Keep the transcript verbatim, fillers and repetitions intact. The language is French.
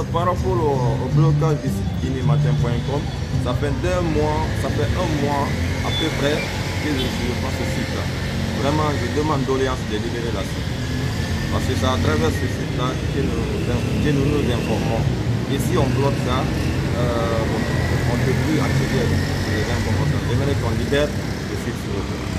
par rapport au, au blocage du site kinématin point com, ça fait deux mois, ça fait un mois à peu près que je ne pas ce site-là. Vraiment, je demande doléance de libérer la site. Parce que c'est à travers ce site-là que nous, que nous nous informons. Et si on bloque ça, euh, on ne peut plus accéder à les informations. J'aimerais qu'on libère le site sur le